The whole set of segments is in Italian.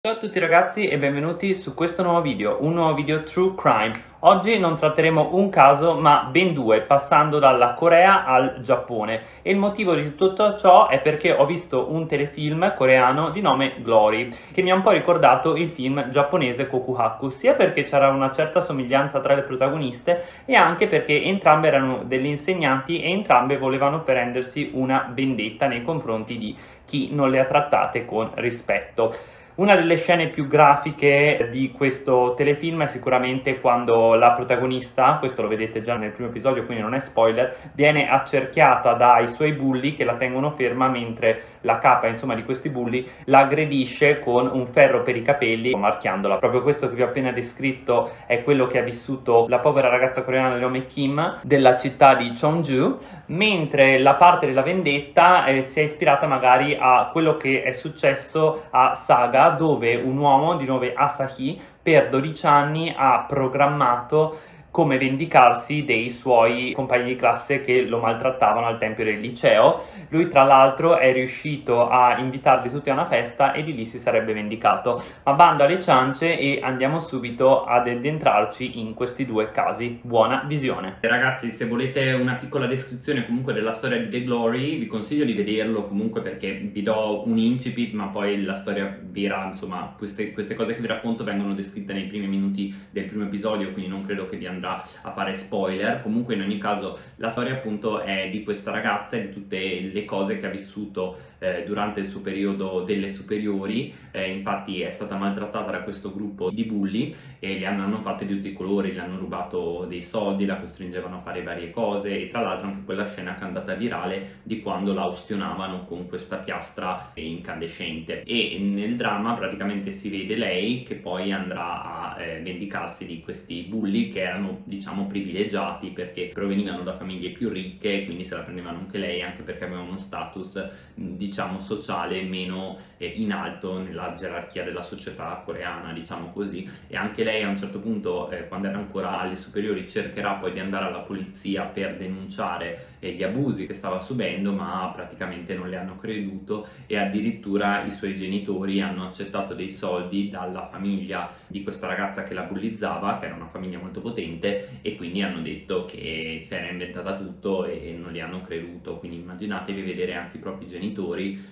Ciao a tutti ragazzi e benvenuti su questo nuovo video, un nuovo video True Crime. Oggi non tratteremo un caso ma ben due, passando dalla Corea al Giappone, e il motivo di tutto ciò è perché ho visto un telefilm coreano di nome Glory, che mi ha un po' ricordato il film giapponese Kokuhaku, sia perché c'era una certa somiglianza tra le protagoniste e anche perché entrambe erano delle insegnanti e entrambe volevano prendersi una vendetta nei confronti di chi non le ha trattate con rispetto. Una delle scene più grafiche di questo telefilm è sicuramente quando la protagonista, questo lo vedete già nel primo episodio quindi non è spoiler, viene accerchiata dai suoi bulli che la tengono ferma mentre la capa, insomma, di questi bulli la aggredisce con un ferro per i capelli, marchiandola. Proprio questo che vi ho appena descritto è quello che ha vissuto la povera ragazza coreana di nome Kim della città di Cheongju, mentre la parte della vendetta si è ispirata magari a quello che è successo a Saga, dove un uomo di nome Asahi per 12 anni ha programmato come vendicarsi dei suoi compagni di classe che lo maltrattavano al tempo del liceo. Lui tra l'altro è riuscito a invitarli tutti a una festa e di lì si sarebbe vendicato. Ma bando alle ciance e andiamo subito ad addentrarci in questi due casi. Buona visione. Ragazzi, se volete una piccola descrizione comunque della storia di The Glory, vi consiglio di vederlo comunque, perché vi do un incipit ma poi la storia vera, insomma queste cose che vi racconto vengono descritte nei primi minuti del primo episodio, quindi non credo che vi andrà a fare spoiler. Comunque in ogni caso la storia appunto è di questa ragazza e di tutte le cose che ha vissuto durante il suo periodo delle superiori. Infatti è stata maltrattata da questo gruppo di bulli e le hanno fatte di tutti i colori, le hanno rubato dei soldi, la costringevano a fare varie cose, e tra l'altro anche quella scena che è andata virale di quando la ustionavano con questa piastra incandescente. E nel dramma praticamente si vede lei che poi andrà a vendicarsi di questi bulli che erano, diciamo, privilegiati perché provenivano da famiglie più ricche e quindi se la prendevano anche lei, anche perché aveva uno status diciamo sociale meno in alto nella gerarchia della società coreana, diciamo così. E anche lei a un certo punto quando era ancora alle superiori cercherà poi di andare alla polizia per denunciare gli abusi che stava subendo, ma praticamente non le hanno creduto e addirittura i suoi genitori hanno accettato dei soldi dalla famiglia di questa ragazza che la bullizzava, che era una famiglia molto potente, e quindi hanno detto che si era inventata tutto e non li hanno creduto. Quindi immaginatevi vedere anche i propri genitori,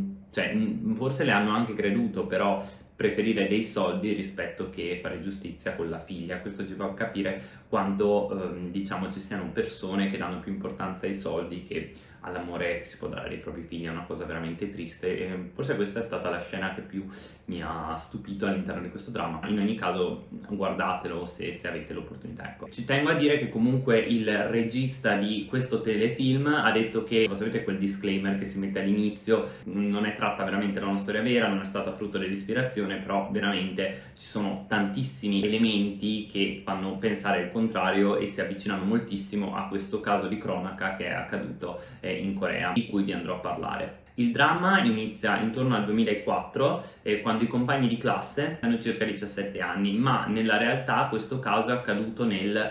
forse le hanno anche creduto, però preferire dei soldi rispetto che fare giustizia con la figlia. Questo ci fa capire quanto diciamo ci siano persone che danno più importanza ai soldi che all'amore che si può dare ai propri figli. È una cosa veramente triste e forse questa è stata la scena che più mi ha stupito all'interno di questo dramma. In ogni caso guardatelo se avete l'opportunità, ecco. Ci tengo a dire che comunque il regista di questo telefilm ha detto che, sapete quel disclaimer che si mette all'inizio, non è tratta veramente da una storia vera, non è stata frutto dell'ispirazione, però veramente ci sono tantissimi elementi che fanno pensare il contrario e si avvicinano moltissimo a questo caso di cronaca che è accaduto in Corea, di cui vi andrò a parlare. Il dramma inizia intorno al 2004, quando i compagni di classe hanno circa 17 anni, ma nella realtà questo caso è accaduto nel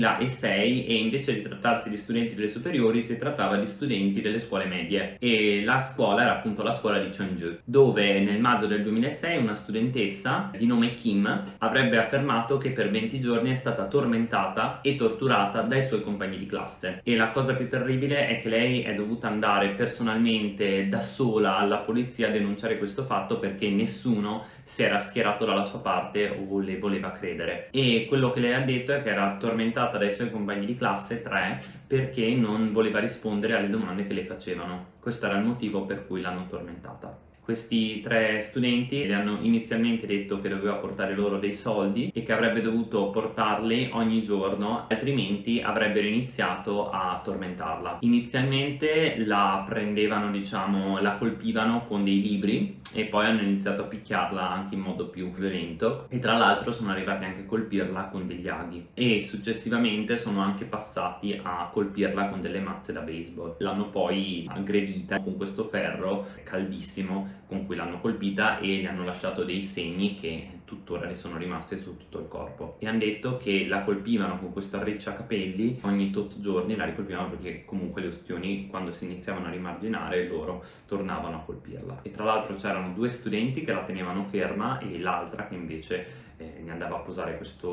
2006 e invece di trattarsi di studenti delle superiori si trattava di studenti delle scuole medie, e la scuola era appunto la scuola di Cheongju, dove nel maggio del 2006 una studentessa di nome Kim avrebbe affermato che per 20 giorni è stata tormentata e torturata dai suoi compagni di classe. E la cosa più terribile è che lei è dovuta andare personalmente da sola alla polizia a denunciare questo fatto perché nessuno si era schierato dalla sua parte o le voleva credere. E quello che lei ha detto è che era tormentata dai suoi compagni di classe, 3, perché non voleva rispondere alle domande che le facevano. Questo era il motivo per cui l'hanno tormentata. Questi 3 studenti le hanno inizialmente detto che doveva portare loro dei soldi e che avrebbe dovuto portarli ogni giorno, altrimenti avrebbero iniziato a tormentarla. Inizialmente la prendevano, diciamo, la colpivano con dei libri e poi hanno iniziato a picchiarla anche in modo più violento, e tra l'altro sono arrivati anche a colpirla con degli aghi e successivamente sono anche passati a colpirla con delle mazze da baseball. L'hanno poi aggredita con questo ferro caldissimo con cui l'hanno colpita e gli hanno lasciato dei segni che tuttora ne sono rimasti su tutto il corpo, e hanno detto che la colpivano con questo arricciacapelli ogni tot giorni, la ricolpivano perché comunque le ustioni, quando si iniziavano a rimarginare, loro tornavano a colpirla. E tra l'altro c'erano 2 studenti che la tenevano ferma e l'altra che invece ne andava a posare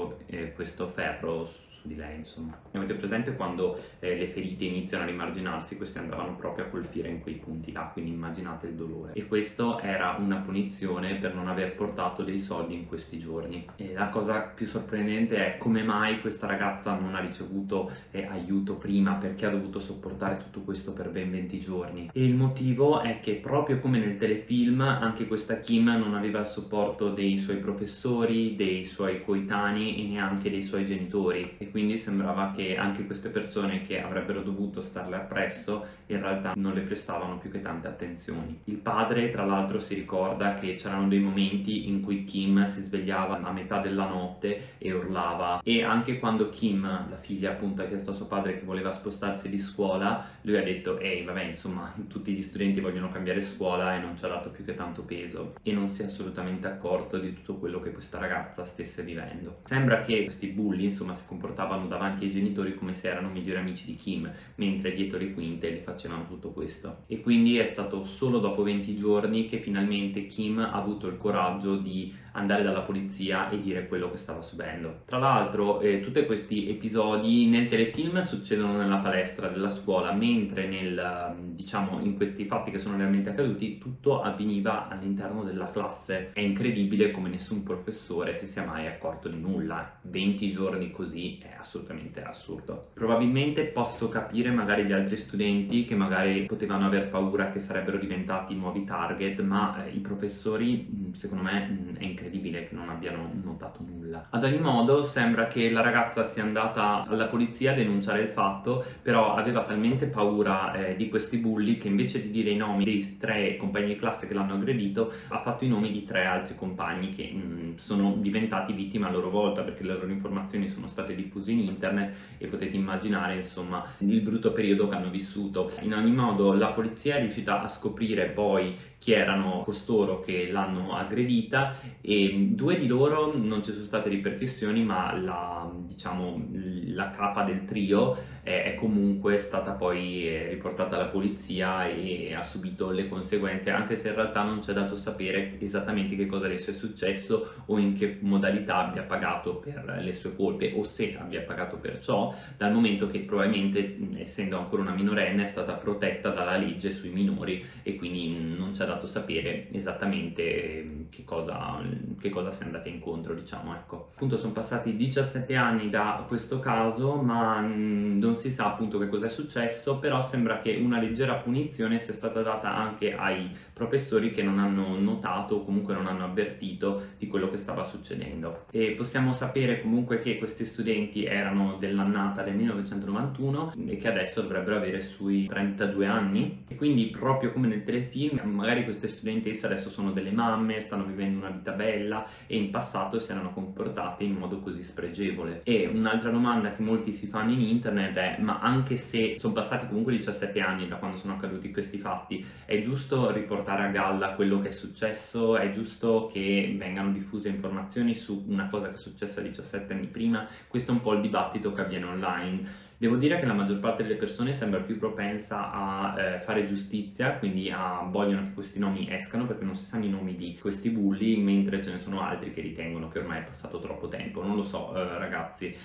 questo ferro su di lei, insomma. Avete presente quando le ferite iniziano a rimarginarsi? Queste andavano proprio a colpire in quei punti là, quindi immaginate il dolore. E questo era una punizione per non aver portato dei soldi in questi giorni. E la cosa più sorprendente è come mai questa ragazza non ha ricevuto aiuto prima, perché ha dovuto sopportare tutto questo per ben 20 giorni. E il motivo è che, proprio come nel telefilm, anche questa Kim non aveva il supporto dei suoi professori, dei suoi coetanei e neanche dei suoi genitori, e quindi sembrava che anche queste persone che avrebbero dovuto starle appresso in realtà non le prestavano più che tante attenzioni. Il padre, tra l'altro, si ricorda che c'erano dei momenti in cui Kim si svegliava a metà della notte e urlava, e anche quando Kim, la figlia, appunto, ha chiesto a suo padre che voleva spostarsi di scuola, lui ha detto ehi vabbè, insomma, tutti gli studenti vogliono cambiare scuola, e non ci ha dato più che tanto peso, e non si è assolutamente accorto di tutto quello che questa ragazza stesse vivendo. Sembra che questi bulli, insomma, si comportavano davanti ai genitori come se erano migliori amici di Kim, mentre dietro le quinte le facevano tutto questo. E quindi è stato solo dopo 20 giorni che finalmente Kim ha avuto il coraggio di andare dalla polizia e dire quello che stava subendo. Tra l'altro tutti questi episodi nel telefilm succedono nella palestra della scuola, mentre diciamo, in questi fatti che sono realmente accaduti, tutto avveniva all'interno della classe. È incredibile come nessun professore si sia mai accorto di nulla. 20 giorni così è assolutamente assurdo. Probabilmente posso capire magari gli altri studenti che magari potevano aver paura che sarebbero diventati nuovi target, ma i professori, secondo me, è incredibile che non abbiano notato nulla. Ad ogni modo sembra che la ragazza sia andata alla polizia a denunciare il fatto, però aveva talmente paura di questi bulli che invece di dire i nomi dei 3 compagni di classe che l'hanno aggredito, ha fatto i nomi di 3 altri compagni che sono diventati vittime a loro volta, perché le loro informazioni sono state diffuse in internet e potete immaginare, insomma, il brutto periodo che hanno vissuto. In ogni modo la polizia è riuscita a scoprire poi chi erano costoro che l'hanno aggredita, e 2 di loro non ci sono state ripercussioni, ma la capa del trio è comunque stata poi riportata alla polizia e ha subito le conseguenze, anche se in realtà non c'è dato sapere esattamente che cosa le sia successo o in che modalità abbia pagato per le sue colpe, o se abbia pagato per ciò, dal momento che probabilmente, essendo ancora una minorenne, è stata protetta dalla legge sui minori, e quindi non c'è dato sapere esattamente che cosa sia andata incontro, diciamo, ecco. Appunto sono passati 17 anni da questo caso, ma non si sa appunto che cosa è successo, però sembra che una leggera punizione sia stata data anche ai professori che non hanno notato o comunque non hanno avvertito di quello che stava succedendo. E possiamo sapere comunque che questi studenti erano dell'annata del 1991 e che adesso dovrebbero avere sui 32 anni, e quindi proprio come nel telefilm magari queste studentesse adesso sono delle mamme, stanno vivendo una vita bella, e in passato si erano comportate in modo così spregevole. E un'altra domanda che molti si fanno in internet è: ma anche se sono passati comunque 17 anni da quando sono accaduti questi fatti, è giusto riportare a galla quello che è successo? È giusto che vengano diffuse informazioni su una cosa che è successa 17 anni prima? Questo è un po' il dibattito che avviene online. Devo dire che la maggior parte delle persone sembra più propensa a fare giustizia, quindi vogliono che questi nomi escano perché non si sanno i nomi di questi bulli, mentre ce ne sono altri che ritengono che ormai è passato troppo tempo. Non lo so, ragazzi.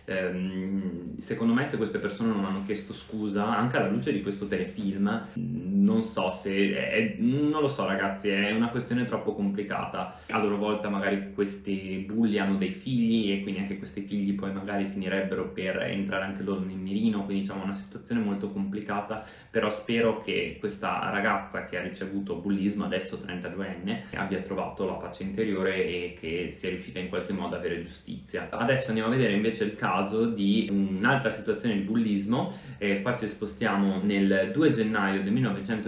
Secondo me, se queste persone non hanno chiesto scusa, anche alla luce di questo telefilm, non so se non lo so, ragazzi, è una questione troppo complicata. A loro volta magari questi bulli hanno dei figli, e quindi anche questi figli poi magari finirebbero per entrare anche loro nel mirino, quindi diciamo una situazione molto complicata. Però spero che questa ragazza che ha ricevuto bullismo, adesso 32enne, abbia trovato la pace interiore e che sia riuscita in qualche modo ad avere giustizia. Adesso andiamo a vedere invece il caso caso di un'altra situazione di bullismo. Qua ci spostiamo nel 2 gennaio del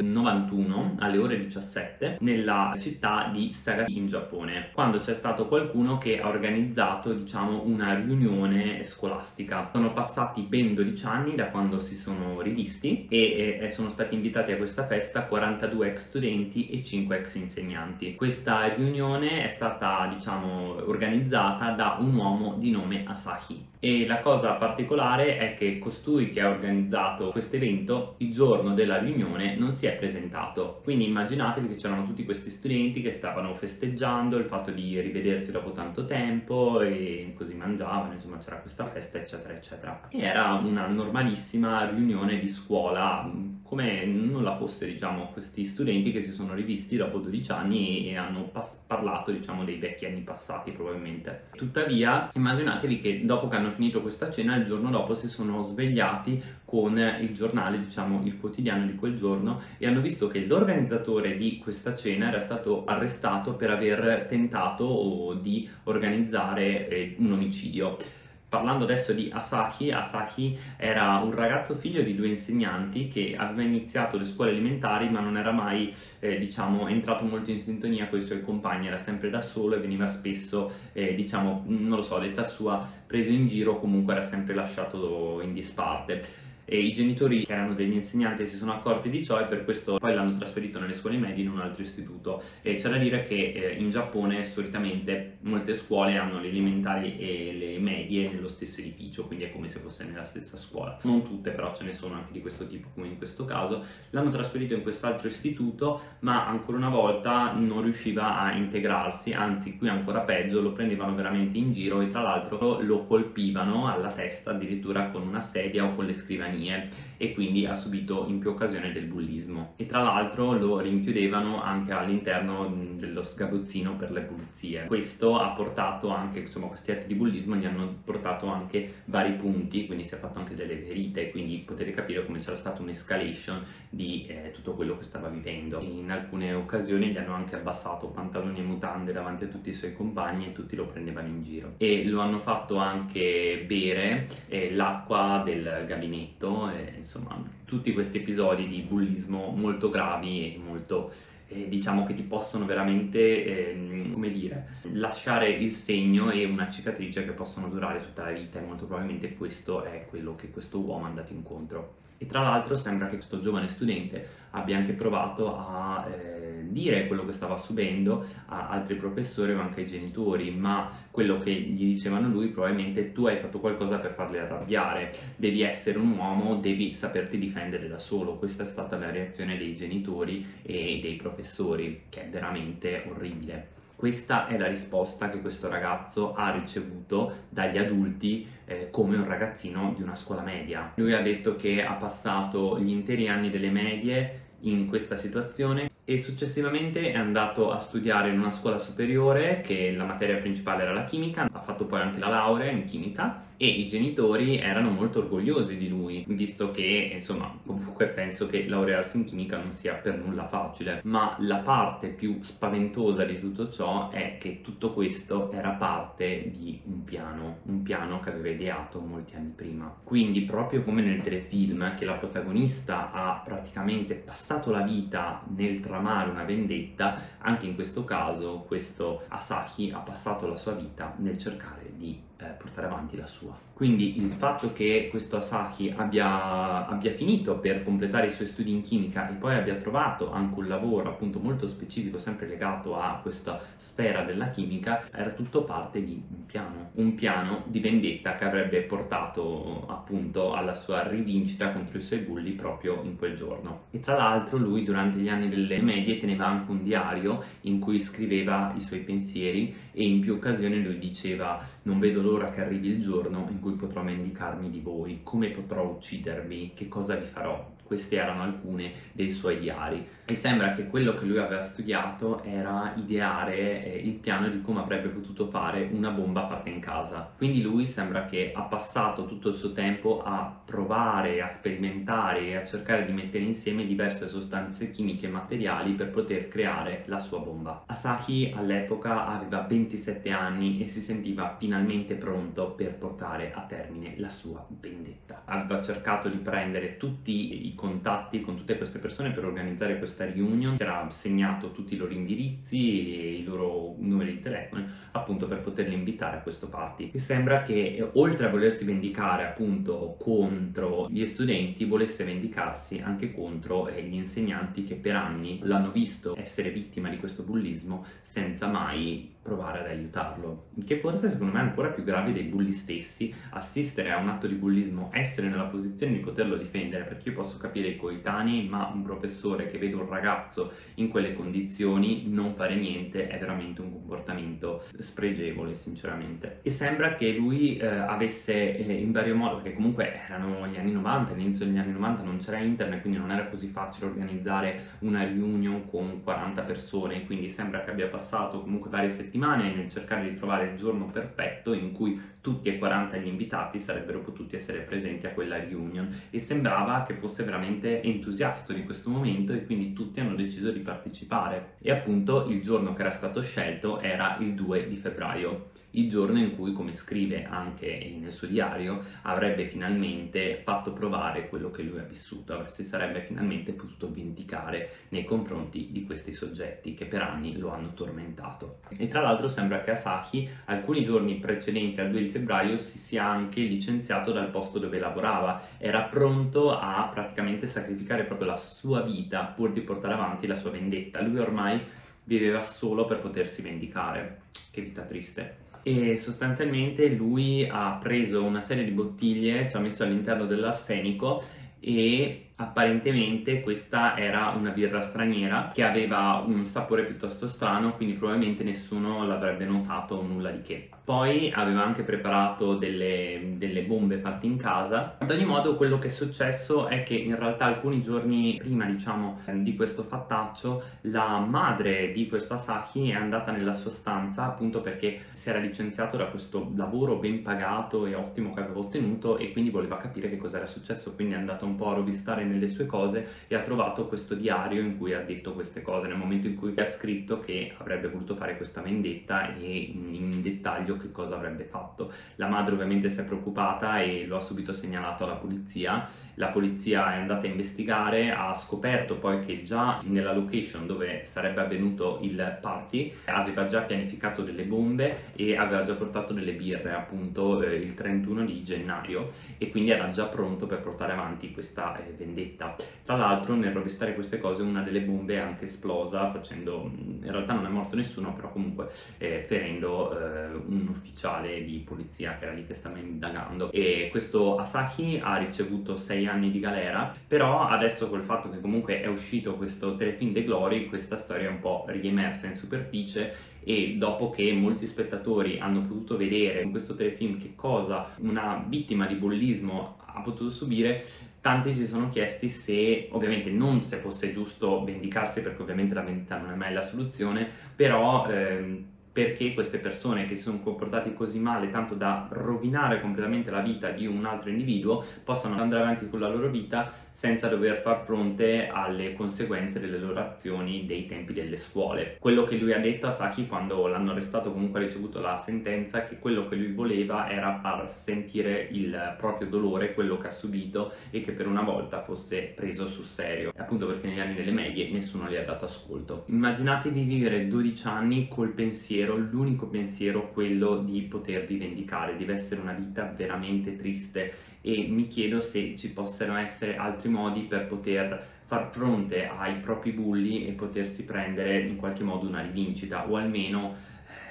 1991 alle ore 17 nella città di Sagami in Giappone, quando c'è stato qualcuno che ha organizzato, diciamo, una riunione scolastica. Sono passati ben 12 anni da quando si sono rivisti e sono stati invitati a questa festa 42 ex studenti e 5 ex insegnanti. Questa riunione è stata, diciamo, organizzata da un uomo di nome Asahi, e la cosa particolare è che costui che ha organizzato questo evento il giorno della riunione non si è presentato. Quindi immaginatevi che c'erano tutti questi studenti che stavano festeggiando il fatto di rivedersi dopo tanto tempo e così mangiavano, insomma c'era questa festa eccetera eccetera, e era una normalissima riunione di scuola, come non la fosse, diciamo, questi studenti che si sono rivisti dopo 12 anni e hanno parlato, diciamo, dei vecchi anni passati probabilmente. Tuttavia immaginatevi che dopo che hanno finito questa cena, il giorno dopo si sono svegliati con il giornale, diciamo il quotidiano di quel giorno, e hanno visto che l'organizzatore di questa cena era stato arrestato per aver tentato di organizzare un omicidio. Parlando adesso di Asahi, Asahi era un ragazzo figlio di 2 insegnanti che aveva iniziato le scuole elementari ma non era mai, diciamo, entrato molto in sintonia con i suoi compagni, era sempre da solo e veniva spesso, diciamo, non lo so, detta sua, preso in giro, comunque era sempre lasciato in disparte. E i genitori, che erano degli insegnanti, si sono accorti di ciò e per questo poi l'hanno trasferito nelle scuole medie in un altro istituto. E c'è da dire che in Giappone solitamente molte scuole hanno le elementari e le medie nello stesso edificio, quindi è come se fosse nella stessa scuola. Non tutte, però ce ne sono anche di questo tipo, come in questo caso. L'hanno trasferito in quest'altro istituto, ma ancora una volta non riusciva a integrarsi, anzi qui ancora peggio, lo prendevano veramente in giro e tra l'altro lo colpivano alla testa addirittura con una sedia o con le scrivanie, e quindi ha subito in più occasioni del bullismo. E tra l'altro lo rinchiudevano anche all'interno dello sgabuzzino per le pulizie. Questo ha portato anche, insomma, questi atti di bullismo gli hanno portato anche vari punti, quindi si è fatto anche delle ferite, quindi potete capire come c'era stata un'escalation di tutto quello che stava vivendo. In alcune occasioni gli hanno anche abbassato pantaloni e mutande davanti a tutti i suoi compagni e tutti lo prendevano in giro, e lo hanno fatto anche bere l'acqua del gabinetto. Insomma, tutti questi episodi di bullismo molto gravi e molto, diciamo, che ti possono veramente, come dire, lasciare il segno e una cicatrice che possono durare tutta la vita, e molto probabilmente questo è quello che questo uomo è andato incontro. E tra l'altro sembra che questo giovane studente abbia anche provato a dire quello che stava subendo a altri professori o anche ai genitori, ma quello che gli dicevano lui probabilmente: tu hai fatto qualcosa per farli arrabbiare, devi essere un uomo, devi saperti difendere da solo. Questa è stata la reazione dei genitori e dei professori, che è veramente orribile. Questa è la risposta che questo ragazzo ha ricevuto dagli adulti come un ragazzino di una scuola media. Lui ha detto che ha passato gli interi anni delle medie in questa situazione e successivamente è andato a studiare in una scuola superiore, che la materia principale era la chimica, ha fatto poi anche la laurea in chimica, e i genitori erano molto orgogliosi di lui, visto che, insomma, comunque penso che laurearsi in chimica non sia per nulla facile. Ma la parte più spaventosa di tutto ciò è che tutto questo era parte di un piano che aveva ideato molti anni prima. Quindi, proprio come nel telefilm, che la protagonista ha praticamente passato la vita nel tramare una vendetta, anche in questo caso questo Asahi ha passato la sua vita nel cercare di portare avanti la sua. Quindi il fatto che questo Asahi abbia finito per completare i suoi studi in chimica e poi abbia trovato anche un lavoro appunto molto specifico, sempre legato a questa sfera della chimica, era tutto parte di un piano di vendetta che avrebbe portato appunto alla sua rivincita contro i suoi bulli proprio in quel giorno. E tra l'altro lui durante gli anni delle medie teneva anche un diario in cui scriveva i suoi pensieri, e in più occasioni lui diceva: non vedo l'ora che arrivi il giorno in cui potrò vendicarmi di voi, come potrò uccidervi, che cosa vi farò. queste erano alcune dei suoi diari. E sembra che quello che lui aveva studiato era ideare il piano di come avrebbe potuto fare una bomba fatta in casa. Quindi lui sembra che ha passato tutto il suo tempo a provare, a sperimentare e a cercare di mettere insieme diverse sostanze chimiche e materiali per poter creare la sua bomba. Asahi all'epoca aveva 27 anni e si sentiva finalmente pronto per portare a termine la sua vendetta. Aveva cercato di prendere tutti i contatti con tutte queste persone per organizzare questa reunion, si era segnato tutti i loro indirizzi e i loro numeri di telefono appunto per poterli invitare a questo party. E sembra che oltre a volersi vendicare appunto contro gli studenti, volesse vendicarsi anche contro gli insegnanti che per anni l'hanno visto essere vittima di questo bullismo senza mai provare ad aiutarlo, il che forse secondo me è ancora più grave dei bulli stessi. Assistere a un atto di bullismo, essere nella posizione di poterlo difendere, perché io posso capire i coetanei, ma un professore che vede un ragazzo in quelle condizioni non fare niente è veramente un comportamento spregevole sinceramente. E sembra che lui avesse in vario modo, perché comunque erano gli anni 90, all'inizio degli anni 90 non c'era internet, quindi non era così facile organizzare una reunion con 40 persone, quindi sembra che abbia passato comunque varie settimane nel cercare di trovare il giorno perfetto in cui tutti e 40 gli invitati sarebbero potuti essere presenti a quella reunion, e sembrava che fosse veramente entusiasta di questo momento e quindi tutti hanno deciso di partecipare. E appunto il giorno che era stato scelto era il 2 di febbraio, il giorno in cui, come scrive anche nel suo diario, avrebbe finalmente fatto provare quello che lui ha vissuto, si sarebbe finalmente potuto vendicare nei confronti di questi soggetti che per anni lo hanno tormentato. E tra l'altro sembra che Asahi alcuni giorni precedenti al 2 di febbraio si sia anche licenziato dal posto dove lavorava, era pronto a praticamente sacrificare proprio la sua vita pur di portare avanti la sua vendetta. Lui ormai viveva solo per potersi vendicare. Che vita triste. E sostanzialmente lui ha preso una serie di bottiglie, ci ha messo all'interno dell'arsenico e apparentemente questa era una birra straniera che aveva un sapore piuttosto strano, quindi probabilmente nessuno l'avrebbe notato o nulla di che. Poi aveva anche preparato delle bombe fatte in casa. Ad ogni modo quello che è successo è che in realtà alcuni giorni prima, diciamo, di questo fattaccio, la madre di questo Asahi è andata nella sua stanza appunto perché si era licenziato da questo lavoro ben pagato e ottimo che aveva ottenuto e quindi voleva capire che cosa era successo, quindi è andata un po' a rovistare nelle sue cose e ha trovato questo diario in cui ha detto queste cose, nel momento in cui ha scritto che avrebbe voluto fare questa vendetta e in dettaglio che cosa avrebbe fatto. La madre ovviamente si è preoccupata e lo ha subito segnalato alla polizia. La polizia è andata a investigare, ha scoperto poi che già nella location dove sarebbe avvenuto il party aveva già pianificato delle bombe e aveva già portato delle birre appunto il 31 di gennaio e quindi era già pronto per portare avanti questa vendetta. Tra l'altro nel rovistare queste cose una delle bombe è anche esplosa facendo, in realtà non è morto nessuno, però comunque ferendo un ufficiale di polizia che era lì che stava indagando. E questo Asahi ha ricevuto 6 anni di galera, però adesso col fatto che comunque è uscito questo telefilm The Glory, questa storia è un po' riemersa in superficie e dopo che molti spettatori hanno potuto vedere in questo telefilm che cosa una vittima di bullismo ha potuto subire, tanti si sono chiesti se, ovviamente non se fosse giusto vendicarsi, perché ovviamente la vendita non è mai la soluzione, però perché queste persone che si sono comportati così male, tanto da rovinare completamente la vita di un altro individuo, possano andare avanti con la loro vita senza dover far fronte alle conseguenze delle loro azioni dei tempi delle scuole. Quello che lui ha detto a Saki quando l'hanno arrestato, comunque ha ricevuto la sentenza, che quello che lui voleva era far sentire il proprio dolore, quello che ha subito, e che per una volta fosse preso sul serio, appunto perché negli anni delle medie nessuno gli ha dato ascolto. Immaginatevi vivere 12 anni col pensiero, l'unico pensiero, quello di potervi vendicare. Deve essere una vita veramente triste e mi chiedo se ci possano essere altri modi per poter far fronte ai propri bulli e potersi prendere in qualche modo una rivincita, o almeno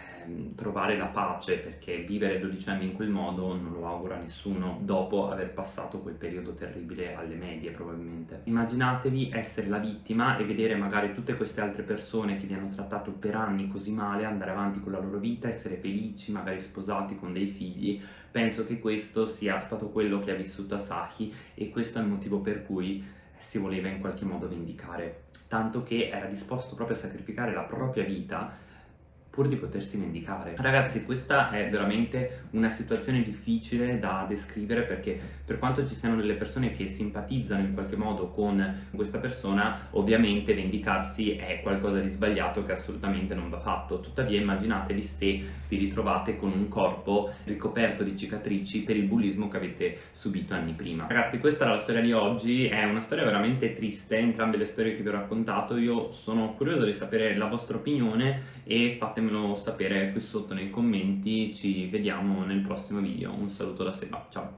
trovare la pace, perché vivere 12 anni in quel modo non lo augura a nessuno dopo aver passato quel periodo terribile alle medie probabilmente. Immaginatevi essere la vittima e vedere magari tutte queste altre persone che vi hanno trattato per anni così male andare avanti con la loro vita, essere felici, magari sposati con dei figli. Penso che questo sia stato quello che ha vissuto Asahi e questo è il motivo per cui si voleva in qualche modo vendicare, tanto che era disposto proprio a sacrificare la propria vita pur di potersi vendicare. Ragazzi, questa è veramente una situazione difficile da descrivere, perché per quanto ci siano delle persone che simpatizzano in qualche modo con questa persona, ovviamente vendicarsi è qualcosa di sbagliato che assolutamente non va fatto. Tuttavia immaginatevi se vi ritrovate con un corpo ricoperto di cicatrici per il bullismo che avete subito anni prima. Ragazzi, questa era la storia di oggi, è una storia veramente triste, entrambe le storie che vi ho raccontato. Io sono curioso di sapere la vostra opinione e fatemelo sapere qui sotto nei commenti. Ci vediamo nel prossimo video. Un saluto da Seba, ciao!